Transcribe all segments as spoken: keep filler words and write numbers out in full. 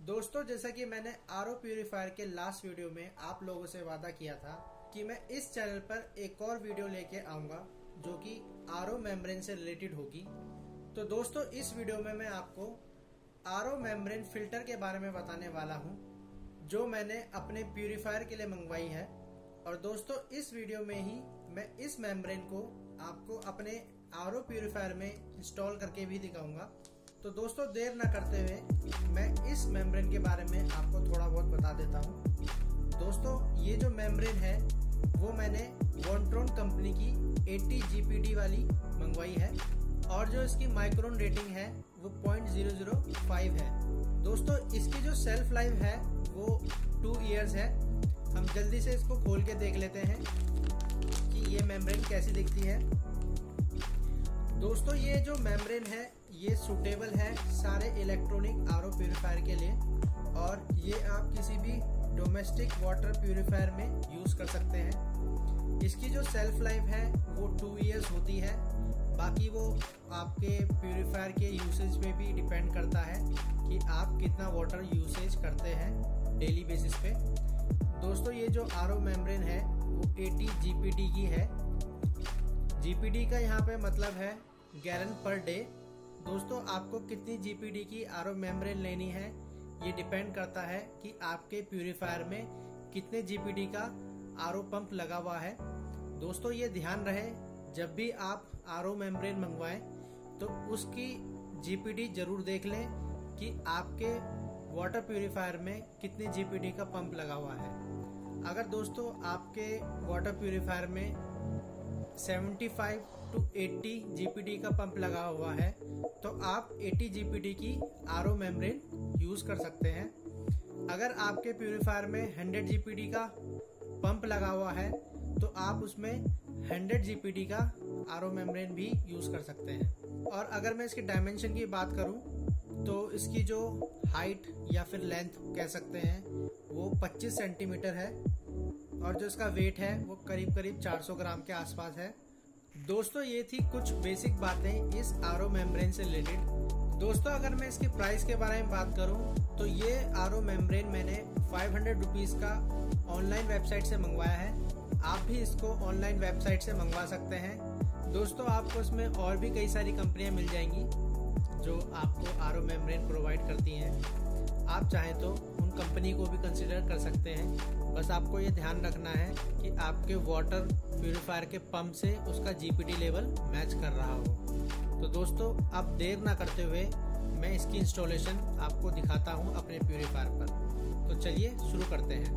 दोस्तों, जैसा कि मैंने आरओ प्यूरीफायर के लास्ट वीडियो में आप लोगों से वादा किया था कि मैं इस चैनल पर एक और वीडियो लेके आऊंगा जो कि आरओ मेम्ब्रेन से रिलेटेड होगी। तो दोस्तों, इस वीडियो में मैं आपको आरओ मेम्ब्रेन फिल्टर के बारे में बताने वाला हूं जो मैंने अपने प्यूरीफायर के लिए मंगवाई है। और दोस्तों, इस वीडियो में ही मैं इस मेम्ब्रेन को आपको अपने आरओ प्यूरीफायर में इंस्टॉल करके भी दिखाऊंगा। तो दोस्तों, देर ना करते हुए मैं इस मेम्ब्रेन के बारे में आपको थोड़ा बहुत बता देता हूँ। दोस्तों, ये जो मेम्ब्रेन है वो मैंने वॉन्ट्रॉन कंपनी की अस्सी जी पी डी वाली मंगवाई है और जो इसकी माइक्रोन रेटिंग है वो पॉइंट ज़ीरो ज़ीरो फाइव है। दोस्तों, इसकी जो सेल्फ लाइफ है वो टू इयर्स है। हम जल्दी से इसको खोल के देख लेते हैं कि ये मेम्ब्रेन कैसी दिखती है। दोस्तों, ये जो मेम्ब्रेन है ये सूटेबल है सारे इलेक्ट्रॉनिक आरओ प्यूरीफायर के लिए और ये आप किसी भी डोमेस्टिक वाटर प्यूरीफायर में यूज कर सकते हैं। इसकी जो सेल्फ लाइफ है वो टू इयर्स होती है। बाकी वो आपके प्यूरीफायर के यूसेज पे भी डिपेंड करता है कि आप कितना वाटर यूसेज करते हैं डेली बेसिस पे। दोस्तों, ये जो आरओ मेम्ब्रेन है वो अस्सी जी पी डी की है। जी पी डी का यहाँ पे मतलब है गैलन पर डे। दोस्तों, आपको कितनी जी पी डी की आरओ मेम्ब्रेन लेनी है ये डिपेंड करता है कि आपके प्यूरीफायर में कितने जी पी डी का आरओ पंप लगा हुआ है। दोस्तों, ये ध्यान रहे जब भी आप आरओ मेम्ब्रेन मंगवाएं तो उसकी जी पी डी जरूर देख लें कि आपके वाटर प्यूरीफायर में कितने जी पी डी का पंप लगा हुआ है। अगर दोस्तों आपके वाटर प्यूरीफायर में पचहत्तर टू अस्सी जी पी डी का पंप लगा हुआ है तो आप अस्सी जी पी डी की आरओ मेम्ब्रेन यूज कर सकते हैं। अगर आपके प्यूरीफायर में सौ जी पी डी का पंप लगा हुआ है तो आप उसमें सौ जी पी डी का आरओ मेम्ब्रेन भी यूज कर सकते हैं। और अगर मैं इसकी डायमेंशन की बात करूं तो इसकी जो हाइट या फिर लेंथ कह सकते हैं वो पच्चीस सेंटीमीटर है और जो इसका वेट है वो करीब करीब चार सौ ग्राम के आसपास है। दोस्तों, ये थी कुछ बेसिक बातें इस आरओ मेम्ब्रेन से रिलेटेड। दोस्तों, अगर मैं इसकी प्राइस के बारे में बात करूं तो ये आरओ मेम्ब्रेन मैंने फाइव हंड्रेड रुपीज का ऑनलाइन वेबसाइट से मंगवाया है। आप भी इसको ऑनलाइन वेबसाइट से मंगवा सकते हैं। दोस्तों, आपको इसमें और भी कई सारी कंपनियां मिल जाएंगी जो आपको आरओ मेम्ब्रेन प्रोवाइड करती हैं। आप चाहें तो उन कंपनी को भी कंसिडर कर सकते हैं। बस आपको ये ध्यान रखना है कि आपके वाटर प्यूरीफायर के पंप से उसका G P D level match कर रहा हो। तो दोस्तों, अब देर ना करते हुए मैं इसकी इंस्टॉलेशन आपको दिखाता हूँ अपने प्यूरीफायर पर। तो चलिए शुरू करते हैं।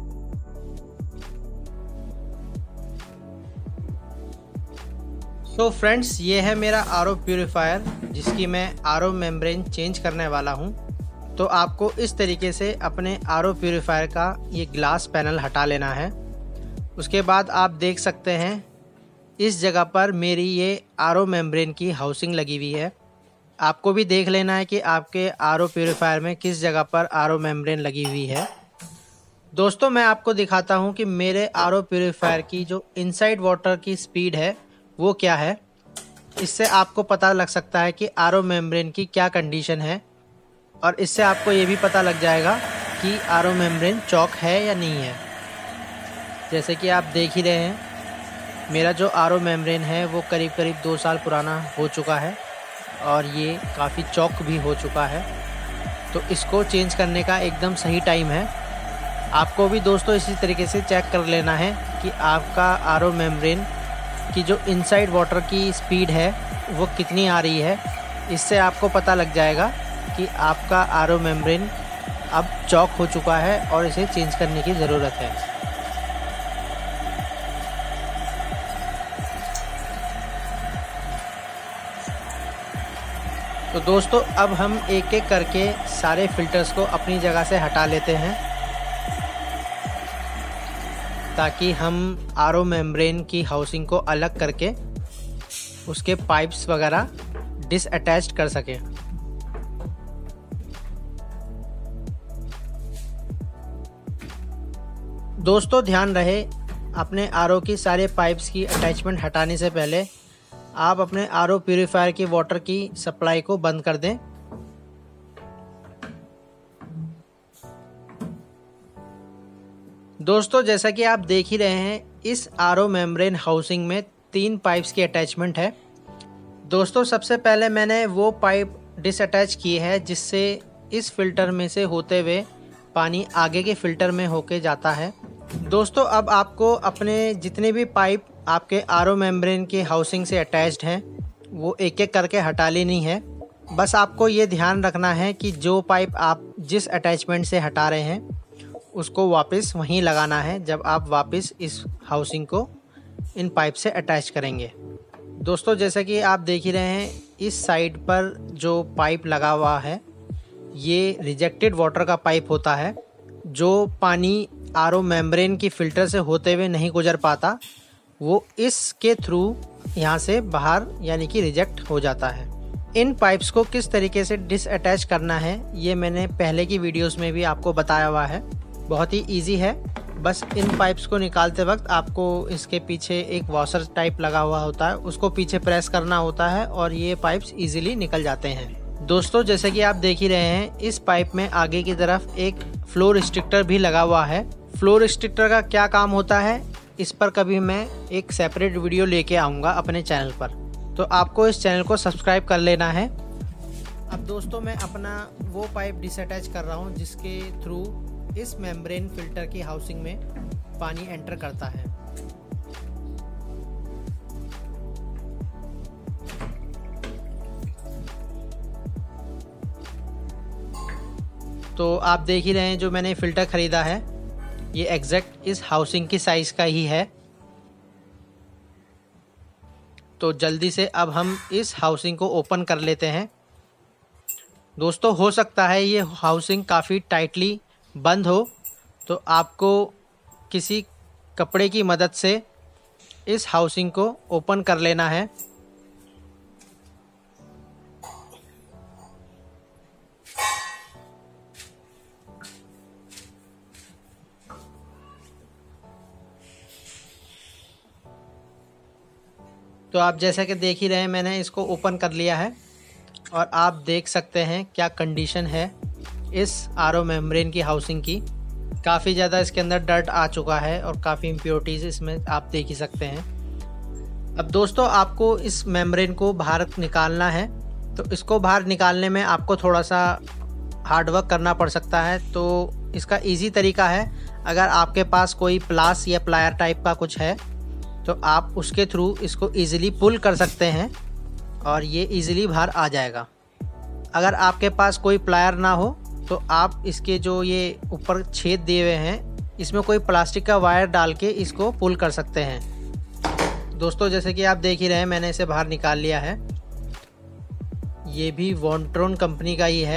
तो फ्रेंड्स, ये है मेरा आरओ प्यूरीफायर जिसकी मैं आरओ मेम्ब्रेन चेंज करने वाला हूँ। तो आपको इस तरीके से अपने आरओ प्यूरीफायर का ये ग्लास पैनल हटा लेना है। उसके बाद आप देख सकते हैं इस जगह पर मेरी ये आरओ मेम्ब्रेन की हाउसिंग लगी हुई है। आपको भी देख लेना है कि आपके आरओ प्यूरीफायर में किस जगह पर आरओ मेम्ब्रेन लगी हुई है। दोस्तों, मैं आपको दिखाता हूँ कि मेरे आरओ प्यूरीफायर की जो इनसाइड वाटर की स्पीड है वो क्या है। इससे आपको पता लग सकता है कि आरओ मेम्ब्रेन की क्या कंडीशन है और इससे आपको ये भी पता लग जाएगा कि आरओ मेम्ब्रेन चॉक है या नहीं है। जैसे कि आप देख ही रहे हैं, मेरा जो आरओ मेम्ब्रेन है वो करीब करीब दो साल पुराना हो चुका है और ये काफ़ी चॉक भी हो चुका है। तो इसको चेंज करने का एकदम सही टाइम है। आपको भी दोस्तों इसी तरीके से चेक कर लेना है कि आपका आरओ मेम्ब्रेन की जो इनसाइड वाटर की स्पीड है वो कितनी आ रही है। इससे आपको पता लग जाएगा कि आपका आरओ मेम्ब्रेन अब चॉक हो चुका है और इसे चेंज करने की ज़रूरत है। तो दोस्तों, अब हम एक एक करके सारे फिल्टर्स को अपनी जगह से हटा लेते हैं ताकि हम आरओ मेम्ब्रेन की हाउसिंग को अलग करके उसके पाइप्स वगैरह डिसअटैच कर सकें। दोस्तों, ध्यान रहे अपने आरओ की सारे पाइप्स की अटैचमेंट हटाने से पहले आप अपने आरओ प्यूरीफायर की वाटर की सप्लाई को बंद कर दें। दोस्तों जैसा कि आप देख ही रहे हैं, इस आरओ मेम्ब्रेन हाउसिंग में तीन पाइप्स की अटैचमेंट है। दोस्तों सबसे पहले मैंने वो पाइप डिसअटैच की है जिससे इस फिल्टर में से होते हुए पानी आगे के फिल्टर में होके जाता है। दोस्तों अब आपको अपने जितने भी पाइप आपके आरओ मेम्ब्रेन के हाउसिंग से अटैच्ड हैं वो एक एक करके हटा लेनी है। बस आपको ये ध्यान रखना है कि जो पाइप आप जिस अटैचमेंट से हटा रहे हैं उसको वापस वहीं लगाना है जब आप वापस इस हाउसिंग को इन पाइप से अटैच करेंगे। दोस्तों जैसा कि आप देख ही रहे हैं, इस साइड पर जो पाइप लगा हुआ है ये रिजेक्टेड वाटर का पाइप होता है, जो पानी आरओ मेम्ब्रेन की फ़िल्टर से होते हुए नहीं गुजर पाता, वो इसके थ्रू यहाँ से बाहर यानी कि रिजेक्ट हो जाता है। इन पाइप्स को किस तरीके से डिसअटैच करना है ये मैंने पहले की वीडियोस में भी आपको बताया हुआ है। बहुत ही इजी है। बस इन पाइप्स को निकालते वक्त आपको इसके पीछे एक वॉशर टाइप लगा हुआ होता है, उसको पीछे प्रेस करना होता है और ये पाइप्स इजीली निकल जाते हैं। दोस्तों जैसे कि आप देख ही रहे हैं, इस पाइप में आगे की तरफ एक फ्लो रिस्ट्रिक्टर भी लगा हुआ है। फ्लो रिस्ट्रिक्टर का क्या काम होता है इस पर कभी मैं एक सेपरेट वीडियो लेके आऊँगा अपने चैनल पर, तो आपको इस चैनल को सब्सक्राइब कर लेना है। अब दोस्तों मैं अपना वो पाइप डिसअटैच कर रहा हूँ जिसके थ्रू इस मेम्ब्रेन फिल्टर की हाउसिंग में पानी एंटर करता है। तो आप देख ही रहे हैं जो मैंने फ़िल्टर ख़रीदा है ये एग्जैक्ट इस हाउसिंग की साइज़ का ही है। तो जल्दी से अब हम इस हाउसिंग को ओपन कर लेते हैं। दोस्तों हो सकता है ये हाउसिंग काफ़ी टाइटली बंद हो, तो आपको किसी कपड़े की मदद से इस हाउसिंग को ओपन कर लेना है। तो आप जैसा कि देख ही रहे हैं, मैंने इसको ओपन कर लिया है और आप देख सकते हैं क्या कंडीशन है इस आरओ मेम्ब्रेन की हाउसिंग की। काफ़ी ज़्यादा इसके अंदर डर्ट आ चुका है और काफ़ी इम्प्योरिटीज़ इसमें आप देख ही सकते हैं। अब दोस्तों आपको इस मेम्ब्रेन को बाहर निकालना है, तो इसको बाहर निकालने में आपको थोड़ा सा हार्ड वर्क करना पड़ सकता है। तो इसका इजी तरीका है, अगर आपके पास कोई प्लास या प्लायर टाइप का कुछ है तो आप उसके थ्रू इसको ईज़िली पुल कर सकते हैं और ये ईज़िली बाहर आ जाएगा। अगर आपके पास कोई प्लायर ना हो तो आप इसके जो ये ऊपर छेद दिए हुए हैं इसमें कोई प्लास्टिक का वायर डाल के इसको पुल कर सकते हैं। दोस्तों जैसे कि आप देख ही रहे हैं, मैंने इसे बाहर निकाल लिया है। ये भी वॉन्ट्रोन कंपनी का ही है।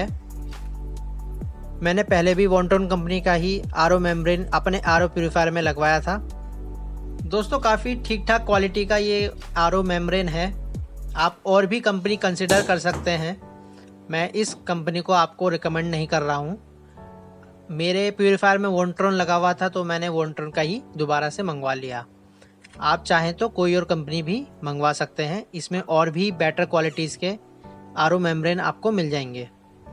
मैंने पहले भी वॉन्ट्रोन कंपनी का ही आरओ मेम्ब्रेन अपने आरओ प्यूरीफायर में लगवाया था। दोस्तों काफ़ी ठीक ठाक क्वालिटी का ये आरओ मेम्ब्रेन है। आप और भी कंपनी कंसिडर कर सकते हैं, मैं इस कंपनी को आपको रिकमेंड नहीं कर रहा हूँ। मेरे प्यूरीफायर में वॉन्ट्रोन लगा हुआ था तो मैंने वॉन्ट्रोन का ही दोबारा से मंगवा लिया। आप चाहें तो कोई और कंपनी भी मंगवा सकते हैं, इसमें और भी बेटर क्वालिटीज़ के आरओ मेम्ब्रेन आपको मिल जाएंगे।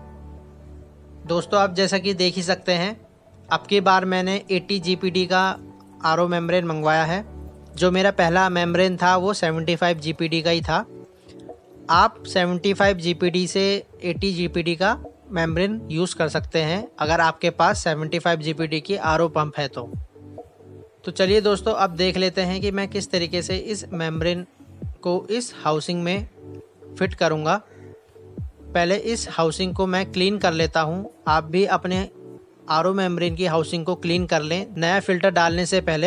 दोस्तों आप जैसा कि देख ही सकते हैं, अब की बार मैंने अस्सी जी पी डी का आरओ मेम्ब्रेन मंगवाया है। जो मेरा पहला मेम्ब्रेन था वो पचहत्तर जी पी डी का ही था। आप पचहत्तर जी पी डी से अस्सी जी पी डी का मेम्ब्रेन यूज़ कर सकते हैं अगर आपके पास पचहत्तर जी पी डी की आरओ पंप है तो। तो चलिए दोस्तों अब देख लेते हैं कि मैं किस तरीके से इस मेम्ब्रेन को इस हाउसिंग में फिट करूँगा। पहले इस हाउसिंग को मैं क्लीन कर लेता हूँ। आप भी अपने आरओ मेम्ब्रेन की हाउसिंग को क्लीन कर लें नया फ़िल्टर डालने से पहले।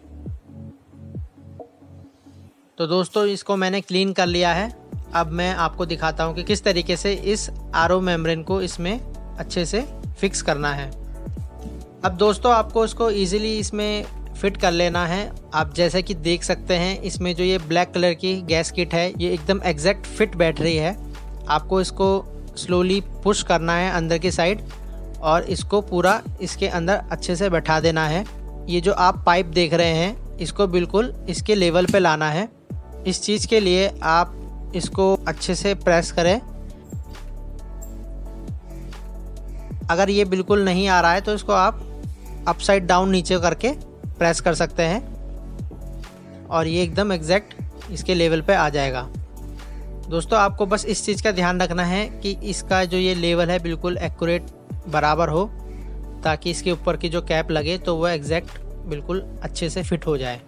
तो दोस्तों इसको मैंने क्लीन कर लिया है। अब मैं आपको दिखाता हूँ कि किस तरीके से इस आरओ मेम्ब्रेन को इसमें अच्छे से फिक्स करना है। अब दोस्तों आपको इसको इजीली इसमें फिट कर लेना है। आप जैसे कि देख सकते हैं, इसमें जो ये ब्लैक कलर की गैस किट है ये एकदम एग्जैक्ट फिट बैठ रही है। आपको इसको स्लोली पुश करना है अंदर की साइड और इसको पूरा इसके अंदर अच्छे से बैठा देना है। ये जो आप पाइप देख रहे हैं इसको बिल्कुल इसके लेवल पे लाना है। इस चीज़ के लिए आप इसको अच्छे से प्रेस करें। अगर ये बिल्कुल नहीं आ रहा है तो इसको आप अपसाइड डाउन नीचे करके प्रेस कर सकते हैं और ये एकदम एग्जैक्ट इसके लेवल पे आ जाएगा। दोस्तों आपको बस इस चीज़ का ध्यान रखना है कि इसका जो ये लेवल है बिल्कुल एक्यूरेट बराबर हो, ताकि इसके ऊपर की जो कैप लगे तो वह एग्जैक्ट बिल्कुल अच्छे से फिट हो जाए।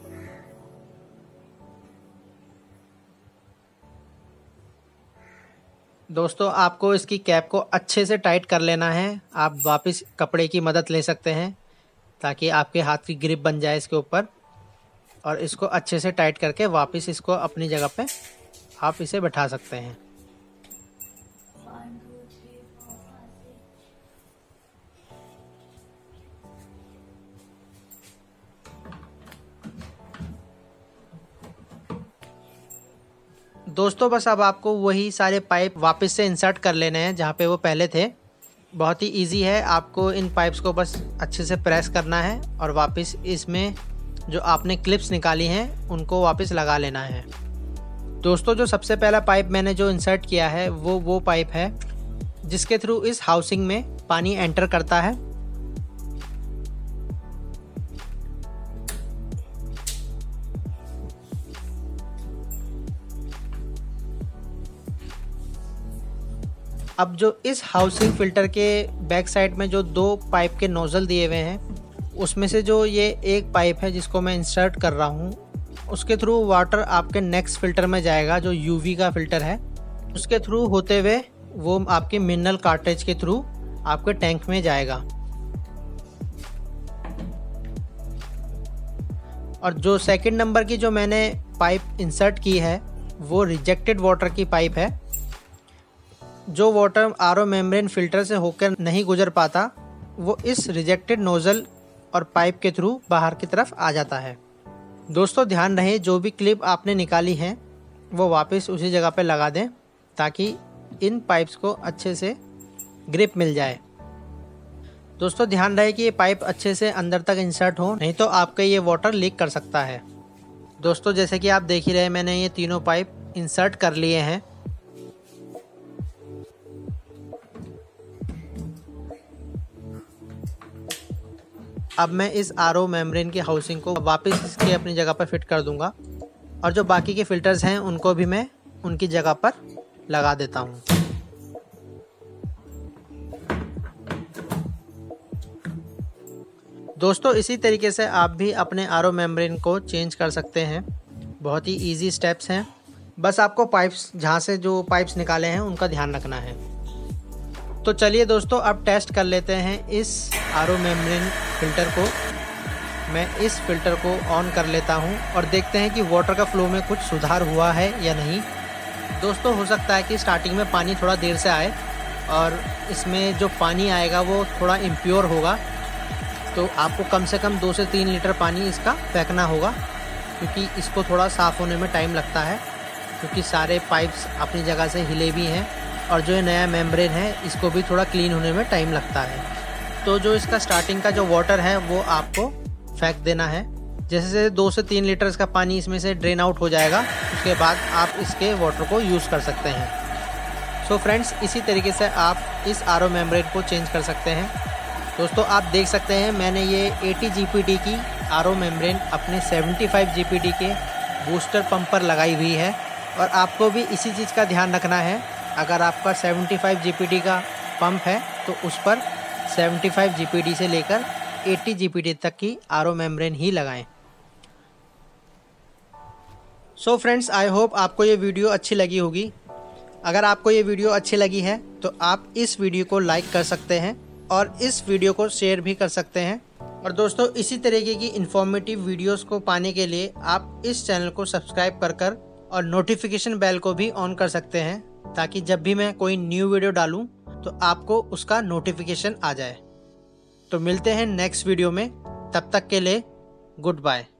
दोस्तों आपको इसकी कैप को अच्छे से टाइट कर लेना है। आप वापस कपड़े की मदद ले सकते हैं ताकि आपके हाथ की ग्रिप बन जाए इसके ऊपर, और इसको अच्छे से टाइट करके वापस इसको अपनी जगह पे आप इसे बैठा सकते हैं। दोस्तों बस अब आपको वही सारे पाइप वापस से इंसर्ट कर लेने हैं जहाँ पे वो पहले थे। बहुत ही इजी है, आपको इन पाइप्स को बस अच्छे से प्रेस करना है और वापस इसमें जो आपने क्लिप्स निकाली हैं उनको वापस लगा लेना है। दोस्तों जो सबसे पहला पाइप मैंने जो इंसर्ट किया है वो वो पाइप है जिसके थ्रू इस हाउसिंग में पानी एंटर करता है। अब जो इस हाउसिंग फिल्टर के बैक साइड में जो दो पाइप के नोजल दिए हुए हैं उसमें से जो ये एक पाइप है जिसको मैं इंसर्ट कर रहा हूँ, उसके थ्रू वाटर आपके नेक्स्ट फिल्टर में जाएगा जो यूवी का फिल्टर है। उसके थ्रू होते हुए वो आपके मिनरल कार्ट्रिज के थ्रू आपके टैंक में जाएगा। और जो सेकंड नंबर की जो मैंने पाइप इंसर्ट की है वो रिजेक्टेड वाटर की पाइप है। जो वाटर आरओ मेम्ब्रेन फिल्टर से होकर नहीं गुजर पाता वो इस रिजेक्टेड नोजल और पाइप के थ्रू बाहर की तरफ आ जाता है। दोस्तों ध्यान रहे जो भी क्लिप आपने निकाली है वो वापस उसी जगह पे लगा दें ताकि इन पाइप्स को अच्छे से ग्रिप मिल जाए। दोस्तों ध्यान रहे कि ये पाइप अच्छे से अंदर तक इंसर्ट हो, नहीं तो आपका ये वाटर लीक कर सकता है। दोस्तों जैसे कि आप देख ही रहे मैंने ये तीनों पाइप इंसर्ट कर लिए हैं। अब मैं इस आरओ मेम्ब्रेन की हाउसिंग को वापस इसके अपनी जगह पर फिट कर दूंगा और जो बाकी के फिल्टर्स हैं उनको भी मैं उनकी जगह पर लगा देता हूं। दोस्तों इसी तरीके से आप भी अपने आरओ मेम्ब्रेन को चेंज कर सकते हैं। बहुत ही इजी स्टेप्स हैं, बस आपको पाइप्स जहां से जो पाइप्स निकाले हैं उनका ध्यान रखना है। तो चलिए दोस्तों अब टेस्ट कर लेते हैं इस आरओ मेम्ब्रेन फिल्टर को। मैं इस फिल्टर को ऑन कर लेता हूं और देखते हैं कि वाटर का फ्लो में कुछ सुधार हुआ है या नहीं। दोस्तों हो सकता है कि स्टार्टिंग में पानी थोड़ा देर से आए और इसमें जो पानी आएगा वो थोड़ा इम्प्योर होगा, तो आपको कम से कम दो से तीन लीटर पानी इसका फेंकना होगा क्योंकि इसको थोड़ा साफ़ होने में टाइम लगता है, क्योंकि सारे पाइप्स अपनी जगह से हिले भी हैं और जो ये नया मेम्ब्रेन है इसको भी थोड़ा क्लीन होने में टाइम लगता है। तो जो इसका स्टार्टिंग का जो वाटर है वो आपको फेंक देना है। जैसे जैसे दो से तीन लीटर इसका पानी इसमें से ड्रेन आउट हो जाएगा उसके बाद आप इसके वाटर को यूज़ कर सकते हैं। सो फ्रेंड्स इसी तरीके से आप इस आरओ मेम्ब्रेन को चेंज कर सकते हैं। दोस्तों आप देख सकते हैं मैंने ये अस्सी जी पी डी की आरओ मेम्ब्रेन अपने पचहत्तर जी पी डी के बूस्टर पंप पर लगाई हुई है और आपको भी इसी चीज़ का ध्यान रखना है। अगर आपका पचहत्तर जी पी डी का पंप है तो उस पर पचहत्तर जी पी डी से लेकर अस्सी जी पी डी तक की आरओ मेम्ब्रेन ही लगाएं। सो फ्रेंड्स आई होप आपको ये वीडियो अच्छी लगी होगी। अगर आपको ये वीडियो अच्छी लगी है तो आप इस वीडियो को लाइक कर सकते हैं और इस वीडियो को शेयर भी कर सकते हैं। और दोस्तों इसी तरीके की इन्फॉर्मेटिव वीडियोस को पाने के लिए आप इस चैनल को सब्सक्राइब कर कर और नोटिफिकेशन बेल को भी ऑन कर सकते हैं ताकि जब भी मैं कोई न्यू वीडियो डालूं तो आपको उसका नोटिफिकेशन आ जाए। तो मिलते हैं नेक्स्ट वीडियो में, तब तक के लिए गुड बाय।